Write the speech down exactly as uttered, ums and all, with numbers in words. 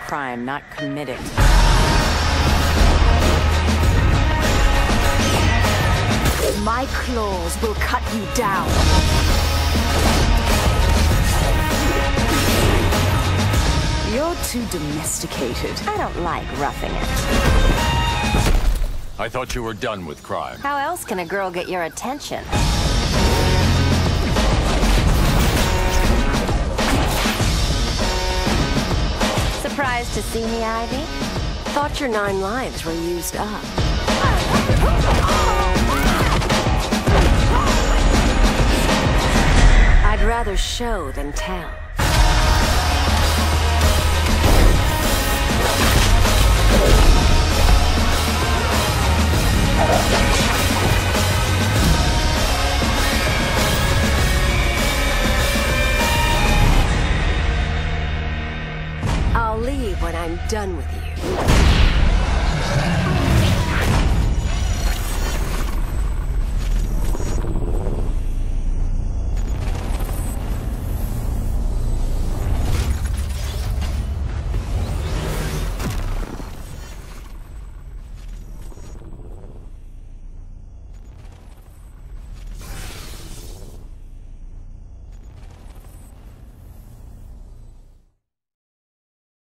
crime, not commit it. My claws will cut you down. You're too domesticated. I don't like roughing it. I thought you were done with crime. How else can a girl get your attention? Surprised to see me, Ivy? Thought your nine lives were used up. I'd rather show than tell. I'll leave when I'm done with you.